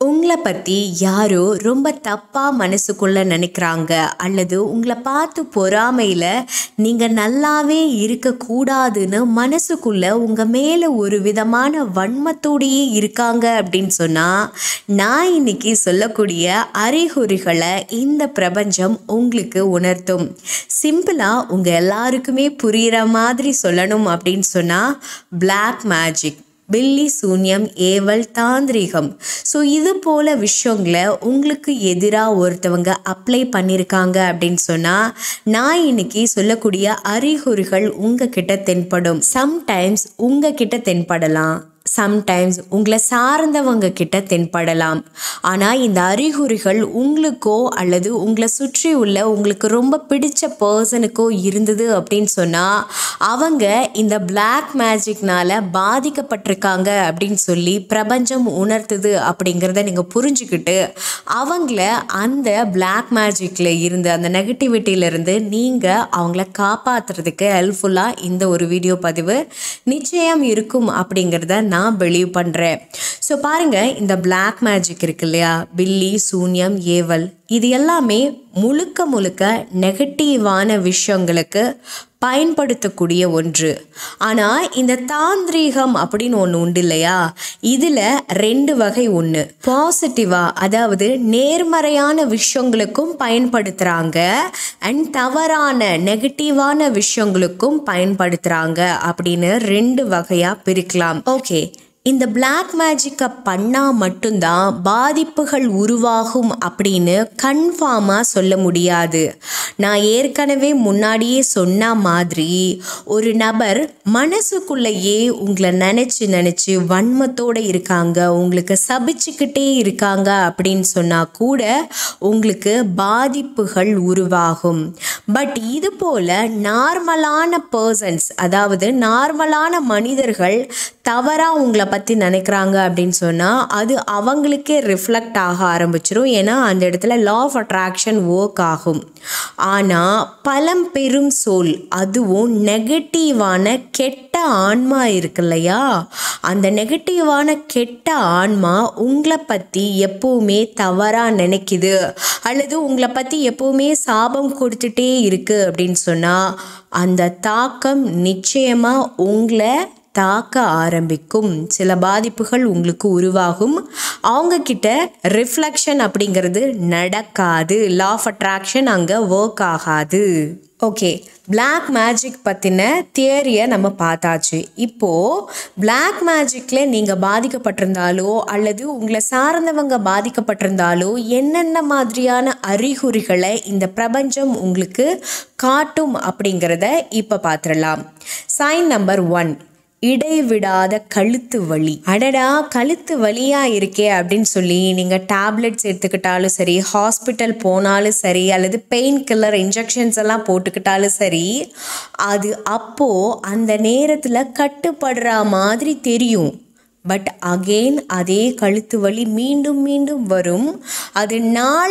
உங்களை பற்றி யாரோ ரொம்ப தப்பாக மனசுக்குள்ளே நினைக்கிறாங்க அல்லது உங்களை பார்த்து பொறாமையில் நீங்கள் நல்லாவே இருக்கக்கூடாதுன்னு மனசுக்குள்ளே உங்கள் மேலே ஒரு விதமான வன்மத்தோடையே இருக்காங்க அப்படின்னு சொன்னால் நான் இன்னைக்கு சொல்லக்கூடிய அறிகுறிகளை இந்த பிரபஞ்சம் உங்களுக்கு உணர்த்தும். சிம்பிளாக உங்கள் எல்லாருக்குமே புரிகிற மாதிரி சொல்லணும் அப்படின்னு சொன்னால் பிளாக் மேஜிக், பில்லி சூன்யம், ஏவல், தாந்திரிகம். ஸோ இது போல் விஷயங்களை உங்களுக்கு எதிராக ஒருத்தவங்க அப்ளை பண்ணியிருக்காங்க அப்படின்னு சொன்னால் நான் இன்னைக்கு சொல்லக்கூடிய அறிகுறிகள் உங்ககிட்ட தென்படும். சம்டைம்ஸ் உங்ககிட்ட தென்படலாம், சம்டைம்ஸ் உங்களை சார்ந்தவங்க கிட்ட தென்படலாம். ஆனால் இந்த அறிகுறிகள் உங்களுக்கோ அல்லது உங்களை சுற்றி உள்ள உங்களுக்கு ரொம்ப பிடிச்ச பர்சனுக்கோ இருந்தது அப்படின்னு சொன்னால் அவங்க இந்த பிளாக் மேஜிக்னால் பாதிக்கப்பட்டிருக்காங்க அப்படின்னு சொல்லி பிரபஞ்சம் உணர்த்துது அப்படிங்கிறத நீங்கள் புரிஞ்சுக்கிட்டு அவங்கள அந்த பிளாக் மேஜிக்கில் இருந்து அந்த நெகட்டிவிட்டியிலேருந்து நீங்கள் அவங்கள காப்பாற்றுறதுக்கு ஹெல்ப்ஃபுல்லாக இந்த ஒரு வீடியோ பதிவு நிச்சயம் இருக்கும் அப்படிங்கிறத நான் பிலீவ் பண்ணுறேன். ஸோ பாருங்கள், இந்த பிளாக் மேஜிக் இருக்கு இல்லையா, பில்லி சூன்யம், ஏவல், இது எல்லாமே முழுக்க நெகட்டிவான விஷயங்களுக்கு பயன்படுத்தக்கூடிய ஒன்று. ஆனால் இந்த தாந்திரீகம் அப்படின்னு ஒன்று உண்டு இல்லையா, இதில் ரெண்டு வகை. ஒன்று பாசிட்டிவாக, அதாவது நேர்மறையான விஷயங்களுக்கும் பயன்படுத்துகிறாங்க, அண்ட் தவறான நெகட்டிவான விஷயங்களுக்கும் பயன்படுத்துகிறாங்க அப்படின்னு ரெண்டு வகையாக பிரிக்கலாம். ஓகே, இந்த பிளாக் மேஜிக்கை பண்ணால் மட்டும்தான் பாதிப்புகள் உருவாகும் அப்படின்னு கன்ஃபார்மாக சொல்ல முடியாது. நான் ஏற்கனவே முன்னாடியே சொன்ன மாதிரி ஒரு நபர் மனசுக்குள்ளேயே உங்களை நினச்சி வன்மத்தோடு இருக்காங்க, உங்களுக்கு சபிச்சுக்கிட்டே இருக்காங்க அப்படின்னு சொன்னால் கூட உங்களுக்கு பாதிப்புகள் உருவாகும். பட் இது போல் நார்மலான பர்சன்ஸ், அதாவது நார்மலான மனிதர்கள் தவறாக உங்களை பற்றி நினைக்கிறாங்க அப்படின்னு சொன்னால் அது அவங்களுக்கே ரிஃப்ளெக்ட் ஆக ஆரம்பிச்சிடும். ஏன்னா அந்த இடத்துல லா ஆஃப் அட்ராக்ஷன் ஒர்க் ஆகும். ஆனால் பழம்பெரும் சோல், அதுவும் நெகட்டிவான கெட்ட ஆன்மா இருக்கு இல்லையா, அந்த நெகட்டிவான கெட்ட ஆன்மா உங்களை பற்றி எப்போவுமே தவறாக நினைக்குது அல்லது உங்களை பற்றி எப்போவுமே சாபம் கொடுத்துட்டே இருக்கு அப்படின்னு சொன்னால் அந்த தாக்கம் நிச்சயமாக உங்களை தாக்க ஆரம்பிக்கும். சில பாதிப்புகள் உங்களுக்கு உருவாகும். அவங்கக்கிட்ட ரிஃப்ளெக்ஷன் அப்படிங்கிறது நடக்காது, லா ஆஃப் அட்ராக்ஷன் அங்கே ஒர்க் ஆகாது. ஓகே, பிளாக் மேஜிக் பற்றின தியரியை நம்ம பார்த்தாச்சு. இப்போது பிளாக் மேஜிக்கில் நீங்கள் பாதிக்கப்பட்டிருந்தாலோ அல்லது உங்களை சார்ந்தவங்க பாதிக்கப்பட்டிருந்தாலோ என்னென்ன மாதிரியான அறிகுறிகளை இந்த பிரபஞ்சம் உங்களுக்கு காட்டும் அப்படிங்கிறத இப்போ பார்த்துடலாம். சைன் நம்பர் 1, இடைவிடாத கழுத்து வலி. அடடா, கழுத்து வலியாக இருக்கே அப்படின்னு சொல்லி நீங்கள் டேப்லெட்ஸ் எடுத்துக்கிட்டாலும் சரி, ஹாஸ்பிட்டல் போனாலும் சரி, அல்லது பெயின் கில்லர் இன்ஜெக்ஷன்ஸ் எல்லாம் போட்டுக்கிட்டாலும் சரி, அது அப்போது அந்த நேரத்தில் கட்டுப்படுற மாதிரி தெரியும். பட் அகெயின் அதே கழுத்து வலி மீண்டும் வரும். அது நாள்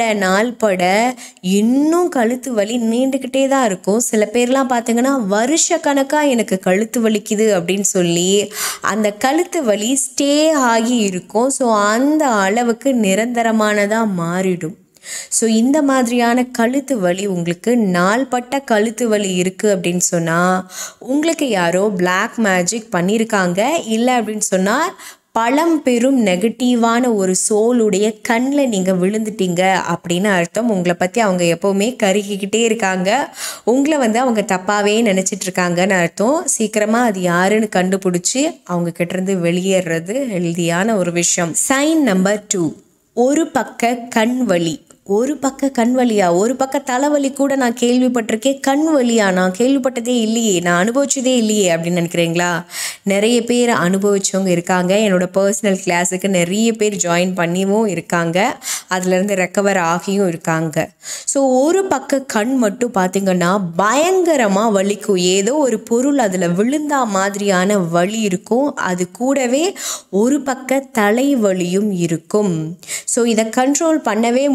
பட இன்னும் கழுத்து வலி நீண்டுக்கிட்டே தான் இருக்கும். சில பேர்லாம் பார்த்திங்கன்னா வருஷ கணக்காக எனக்கு கழுத்து வலிக்குது அப்படின்னு சொல்லி அந்த கழுத்து வலி ஸ்டே ஆகி இருக்கும். ஸோ அந்த அளவுக்கு நிரந்தரமானதாக மாறிடும். ஸோ இந்த மாதிரியான கழுத்து வலி, உங்களுக்கு நாள்பட்ட கழுத்து வலி இருக்குது அப்படின்னு சொன்னால் உங்களுக்கு யாரோ பிளாக் மேஜிக் பண்ணியிருக்காங்க. இல்லை அப்படின்னு சொன்னால் பழம்பெரும் நெகட்டிவான ஒரு சோலுடைய கண்ணில் நீங்கள் விழுந்துட்டீங்க அப்படின்னு அர்த்தம். உங்களை பற்றி அவங்க எப்போவுமே கருகிக்கிட்டே இருக்காங்க, உங்களை அவங்க தப்பாகவே நினச்சிட்ருக்காங்கன்னு அர்த்தம். சீக்கிரமாக அது யாருன்னு கண்டுபிடிச்சி அவங்க கிட்டேருந்து வெளியேறது ஹெல்தியான ஒரு விஷயம். சைன் நம்பர் 2, ஒரு பக்க கண் வலி. ஒரு பக்க கண் வலியா? ஒரு பக்க தலைவலி கூட நான் கேள்விப்பட்டிருக்கேன், கண் வலியா நான் கேள்விப்பட்டதே இல்லையே, நான் அனுபவிச்சதே இல்லையே அப்படின்னு நினைக்கிறீங்களா? நிறைய பேர் அனுபவிச்சவங்க இருக்காங்க. என்னோடய பர்சனல் கிளாஸுக்கு நிறைய பேர் ஜாயின் பண்ணியும் இருக்காங்க, அதுலேருந்து ரெக்கவர் ஆகியும் இருக்காங்க. ஸோ ஒரு பக்க கண் மட்டும் பார்த்திங்கன்னா பயங்கரமாக வலிக்கும். ஏதோ ஒரு பொருள் அதில் விழுந்தா மாதிரியான வலி இருக்கும். அது கூடவே ஒரு பக்க தலைவலியும் இருக்கும். ஸோ இதை கண்ட்ரோல் பண்ணவே முடியாது.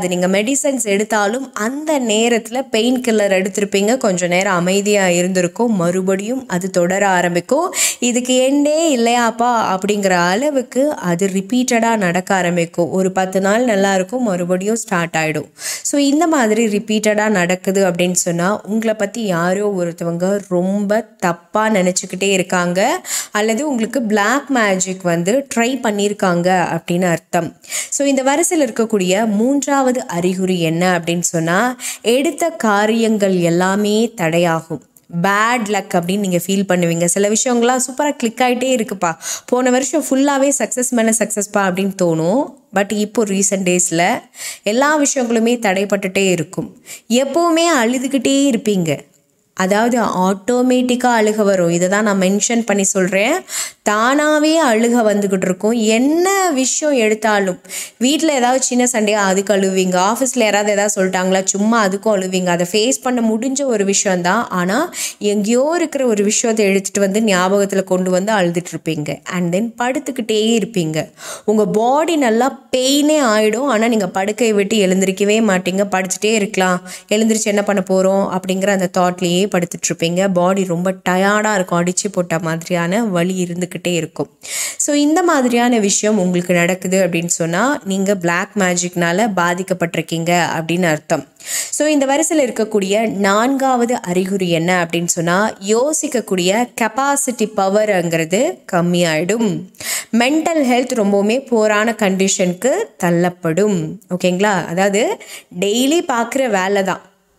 கிடையாது. நீங்கள் மெடிசன்ஸ் எடுத்தாலும் அந்த நேரத்தில் பெயின் கில்லர் எடுத்திருப்பீங்க, கொஞ்சம் நேரம் அமைதியாக இருந்திருக்கும், மறுபடியும் அது தொடர ஆரம்பிக்கும். இதுக்கு எண்டே இல்லையாப்பா அப்படிங்கிற அளவுக்கு அது ரிப்பீட்டடாக நடக்க ஆரம்பிக்கும். ஒரு 10 நாள் நல்லாயிருக்கும், மறுபடியும் ஸ்டார்ட் ஆகிடும். ஸோ இந்த மாதிரி ரிப்பீட்டடாக நடக்குது அப்படின்னு சொன்னால் உங்களை பற்றி யாரோ ஒருத்தவங்க ரொம்ப தப்பாக நினச்சிக்கிட்டே இருக்காங்க, அல்லது உங்களுக்கு பிளாக் மேஜிக் வந்து ட்ரை பண்ணியிருக்காங்க அப்படின்னு அர்த்தம். ஸோ இந்த வரிசையில் இருக்கக்கூடிய 3வது அறிகுறி என்ன அப்படின்னு சொன்னால், எடுத்த காரியங்கள் எல்லாமே தடையாகும். பேட் லக் அப்படின்னு நீங்கள் ஃபீல் பண்ணுவீங்க. சில விஷயங்கள்லாம் சூப்பராக கிளிக் ஆகிட்டே இருக்குப்பா, போன வருஷம் ஃபுல்லாகவே சக்ஸஸ் மேலே சக்ஸஸ்ப்பா அப்படின்னு தோணும். பட் இப்போ ரீசெண்ட் டேஸில் எல்லா விஷயங்களுமே தடைப்பட்டுட்டே இருக்கும். எப்போவுமே அழுதுகிட்டே இருப்பீங்க, அதாவது ஆட்டோமேட்டிக்காக அழுக வரும். இதை தான் நான் மென்ஷன் பண்ணி சொல்கிறேன். தானாகவே அழுக வந்துக்கிட்டு இருக்கும். என்ன விஷயம் எடுத்தாலும், வீட்டில் ஏதாவது சின்ன சண்டையாக அதுக்கு அழுவீங்க, ஆஃபீஸில் யாராவது ஏதாவது சொல்லிட்டாங்களா சும்மா அதுக்கும் அழுவீங்க. அதை ஃபேஸ் பண்ண முடிஞ்ச ஒரு விஷயந்தான், ஆனால் எங்கேயோ இருக்கிற ஒரு விஷயத்தை எடுத்துகிட்டு வந்து ஞாபகத்தில் கொண்டு வந்து அழுதுட்ருப்பீங்க. அண்ட் தென் படுத்துக்கிட்டே இருப்பீங்க. உங்கள் பாடி நல்லா பெயினே ஆகிடும், ஆனால் நீங்கள் படுக்கையை விட்டு எழுந்திருக்கவே மாட்டீங்க. படிச்சுட்டே இருக்கலாம், எழுந்திரிச்சு என்ன பண்ண போகிறோம் அப்படிங்கிற அந்த தாட்லேயே படுத்துட்ருப்பீங்க. பாடி ரொம்ப டயர்டாக இருக்கும், அடித்து போட்ட மாதிரியான வலி இருந்துக்கிட்டே இருக்கும். ஸோ இந்த மாதிரியான விஷயம் உங்களுக்கு நடக்குது அப்படின்னு சொன்னால் நீங்கள் பிளாக் மேஜிக்னால் பாதிக்கப்பட்டிருக்கீங்க அப்படின்னு அர்த்தம். ஸோ இந்த வரிசையில் இருக்கக்கூடிய 4வது அறிகுறி என்ன அப்படின்னு சொன்னால், யோசிக்கக்கூடிய கெப்பாசிட்டி பவர்ங்கிறது கம்மியாயிடும். மென்டல் ஹெல்த் ரொம்பவுமே போரான கண்டிஷனுக்கு தள்ளப்படும். ஓகேங்களா? அதாவது டெய்லி பார்க்குற வேலை தான்,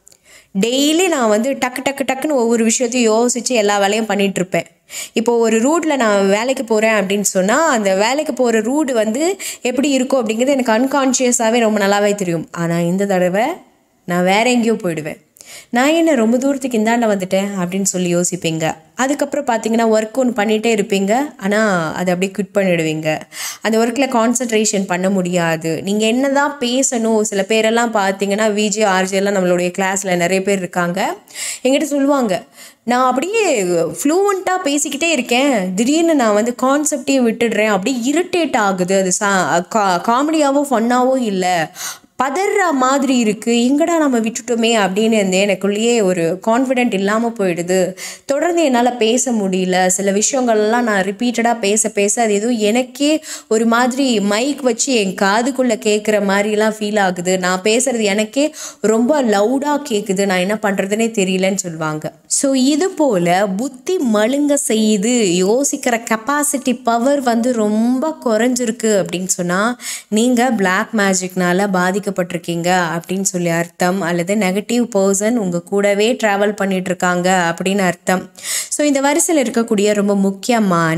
டெய்லி நான் வந்து டக்கு டக்கு டக்குன்னு ஒவ்வொரு விஷயத்தையும் யோசித்து எல்லா வேலையும் பண்ணிகிட்ருப்பேன். இப்போது ஒரு ரூட்டில் நான் வேலைக்கு போகிறேன் அப்படின்னு சொன்னால், அந்த வேலைக்கு போகிற ரூட் வந்து எப்படி இருக்கும் அப்படிங்கிறது எனக்கு அன்கான்ஷியஸாகவே ரொம்ப நல்லாவே தெரியும். ஆனால் இந்த தடவை நான் வேறு எங்கேயோ போயிடுவேன். நான் என்ன ரொம்ப தூரத்துக்கு இந்தாண்ட வந்துட்டேன் அப்படின்னு சொல்லி யோசிப்பீங்க. அதுக்கப்புறம் பார்த்தீங்கன்னா ஒர்க் ஒன்று பண்ணிகிட்டே இருப்பீங்க, ஆனால் அதை அப்படியே குவிட் பண்ணிவிடுவீங்க. அந்த ஒர்க்கில் கான்சன்ட்ரேஷன் பண்ண முடியாது. நீங்கள் என்ன தான் பேசணும், சில பேரெல்லாம் பார்த்தீங்கன்னா விஜி ஆர்ஜிஎல்லாம் நம்மளுடைய கிளாஸில் நிறைய பேர் இருக்காங்க, என்கிட்ட சொல்லுவாங்க, நான் அப்படியே ஃப்ளூவெண்ட்டாக பேசிக்கிட்டே இருக்கேன், திடீர்னு நான் வந்து கான்செப்டையே விட்டுடுறேன், அப்படியே இரிட்டேட் ஆகுது, அது காமெடியாவோ ஃபன்னாவோ இல்லை, பதற மாதிரி இருக்குது, எங்கடா நம்ம விட்டுட்டோமே அப்படின்னு எனக்குள்ளேயே ஒரு கான்ஃபிடென்ட் இல்லாமல் போயிடுது, தொடர்ந்து என்னால் பேச முடியல, சில விஷயங்கள்லாம் நான் ரிப்பீட்டடாக பேச அது எதுவும் எனக்கே ஒரு மாதிரி மைக் வச்சு என் காதுக்குள்ளே கேட்குற மாதிரிலாம் ஃபீல் ஆகுது, நான் பேசுகிறது எனக்கே ரொம்ப லவுடாக கேட்குது, நான் என்ன பண்ணுறதுனே தெரியலன்னு சொல்லுவாங்க. ஸோ இது போல் புத்தி மழுங்க செய்து யோசிக்கிற கெப்பாசிட்டி பவர் வந்து ரொம்ப குறைஞ்சிருக்கு அப்படின்னு சொன்னால் நீங்கள் பிளாக் மேஜிக்னால் பாதிக்கப்பட்டிருக்கீங்க அப்படின்னு சொல்லி அர்த்தம், அல்லது நெகட்டிவ் பர்சன் உங்கள் கூடவே ட்ராவல் பண்ணிகிட்ருக்காங்க அப்படின்னு அர்த்தம். ஸோ இந்த வரிசையில் இருக்கக்கூடிய ரொம்ப முக்கியமான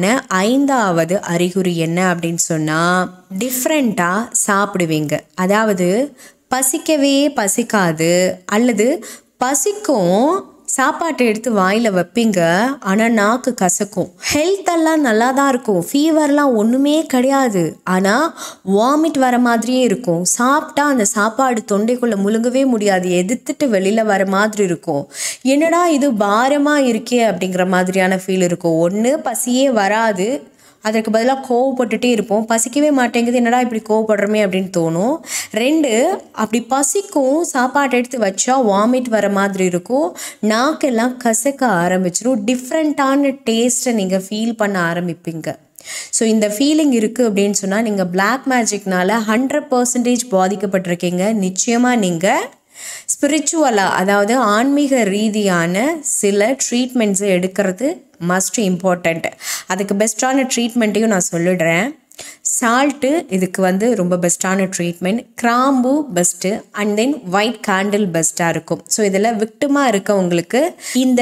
5வது அறிகுறி என்ன அப்படின்னு சொன்னால், டிஃப்ரெண்ட்டாக சாப்பிடுவீங்க. அதாவது பசிக்கவே பசிக்காது, அல்லது பசிக்கும், சாப்பாட்டை எடுத்து வாயில் வைப்பீங்க, ஆனால் நாக்கு கசக்கும். ஹெல்த்தெல்லாம் நல்லா தான் இருக்கும், ஃபீவர்லாம் ஒன்றுமே கிடையாது, ஆனால் வாமிட் வர மாதிரியே இருக்கும். சாப்பிட்டா அந்த சாப்பாடு தொண்டைக்குள்ளே முழுங்கவே முடியாது, எதிர்த்துட்டு வெளியில் வர மாதிரி இருக்கும். என்னடா இது பாரமாக இருக்கே அப்படிங்கிற மாதிரியான ஃபீல் இருக்கும். ஒன்று பசியே வராது, அதற்கு பதிலாக கோவப்பட்டுட்டே இருப்போம், பசிக்கவே மாட்டேங்குது, என்னடா இப்படி கோவப்படுறோமே அப்படின்னு தோணும். 2, அப்படி பசிக்கும், சாப்பாட்டை எடுத்து வச்சா வாமிட் வர மாதிரி இருக்கும், நாக்கெல்லாம் கசக்க ஆரம்பிச்சிடும், டிஃப்ரெண்ட்டான டேஸ்ட்டை நீங்கள் ஃபீல் பண்ண ஆரம்பிப்பீங்க. ஸோ இந்த ஃபீலிங் இருக்குது அப்படின்னு சொன்னால் நீங்கள் பிளாக் மேஜிக்னால் 100% பாதிக்கப்பட்டிருக்கீங்க. நிச்சயமாக நீங்கள் ஸ்பிரிச்சுவலாக, அதாவது ஆன்மீக ரீதியான சில ட்ரீட்மெண்ட்ஸை எடுக்கிறது மஸ்ட் இம்பார்ட்டண்ட். அதுக்கு பெஸ்ட்டான ட்ரீட்மெண்ட்டையும் நான் சொல்லிடுறேன். சால்ட்டு இதுக்கு வந்து ரொம்ப பெஸ்ட்டான ட்ரீட்மெண்ட், கிராம்பு best, and then white candle பெஸ்ட்டாக இருக்கும். ஸோ இதில் விக்டிமாக இருக்கவங்களுக்கு இந்த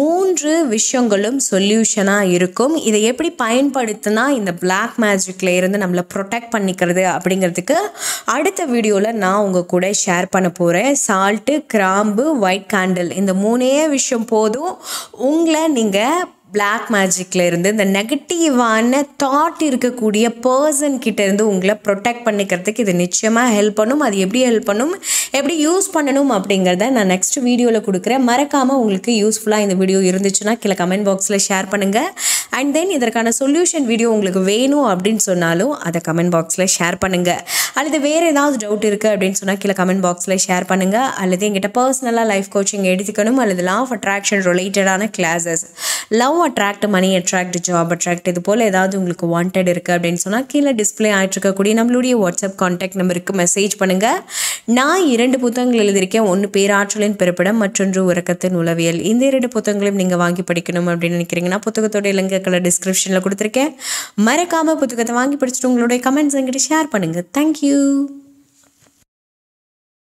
3 விஷயங்களும் சொல்யூஷனாக இருக்கும். இதை எப்படி பயன்படுத்தினா இந்த பிளாக் மேஜிக்கில் இருந்து நம்மளை ப்ரொடெக்ட் பண்ணிக்கிறது அப்படிங்கிறதுக்கு அடுத்த வீடியோவில் நான் உங்கள் கூட ஷேர் பண்ண போகிறேன். சால்ட்டு, கிராம்பு, ஒயிட் கேண்டில், இந்த 3 விஷயம் போதும் உங்களை நீங்கள் பிளாக் மேஜிக்கில் இருந்து, இந்த நெகட்டிவான தாட் இருக்கக்கூடிய பர்சன் கிட்ட இருந்து உங்களை ப்ரொடெக்ட் பண்ணிக்கிறதுக்கு இது நிச்சயமாக ஹெல்ப் பண்ணும். அது எப்படி ஹெல்ப் பண்ணும், எப்படி யூஸ் பண்ணணும் அப்படிங்கிறத நான் நெக்ஸ்ட் வீடியோவில் கொடுக்குறேன். மறக்காமல் உங்களுக்கு யூஸ்ஃபுல்லாக இந்த வீடியோ இருந்துச்சுன்னா கீழே கமெண்ட் பாக்ஸில் ஷேர் பண்ணுங்கள். அண்ட் தென் இதற்கான சொல்யூஷன் வீடியோ உங்களுக்கு வேணும் அப்படின்னு சொன்னாலும் அதை கமெண்ட் பாக்ஸில் ஷேர் பண்ணுங்கள். அல்லது வேறு ஏதாவது டவுட் இருக்குது அப்படின்னு சொன்னால் கீழே கமெண்ட் பாக்ஸில் ஷேர் பண்ணுங்கள். அல்லது எங்கிட்ட பர்சனலாக லைஃப் கோச்சிங் எடுத்துக்கணும் அல்லது லா ஆஃப் அட்ராக்ஷன் ரிலேட்டடான classes, love attract, money attract, job attract, இது போல் ஏதாவது உங்களுக்கு வாண்டட் இருக்குது அப்படின்னு சொன்னால் கீழே டிஸ்பிளே ஆகிட்டு இருக்கக்கூடிய நம்மளுடைய வாட்ஸ்அப் கான்டாக்ட் நம்பருக்கு மெசேஜ் பண்ணுங்கள். நான் 2 புத்தகங்கள் எழுதியிருக்கேன். ஒன்று பேராற்றலின் பிறப்பிடம், மற்றொன்று உறக்கத்தின் உளவியல். இந்த 2 புத்தகங்களையும் நீங்கள் வாங்கி படிக்கணும் அப்படின்னு நினைக்கிறீங்கன்னா புத்தகத்தோட லிங்க்குகளை டிஸ்கிரிப்ஷனில் கொடுத்துருக்கேன். மறக்காமல் புத்தகத்தை வாங்கி படிச்சுட்டு உங்களுடைய கமெண்ட்ஸ் என்கிட்ட ஷேர் பண்ணுங்கள். தேங்க்யூ.